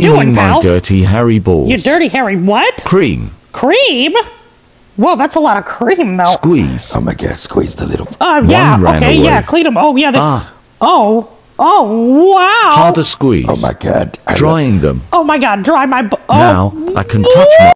doing, my pal? dirty hairy balls. You dirty hairy what? Cream. Cream? Whoa, that's a lot of cream, though. Squeeze. Oh my god, squeeze the little... Yeah, One ran okay, away. yeah, clean them. Oh, yeah. Oh, wow. Harder squeeze. Oh my god. Drying them. Oh, my God, dry my... Now I can touch my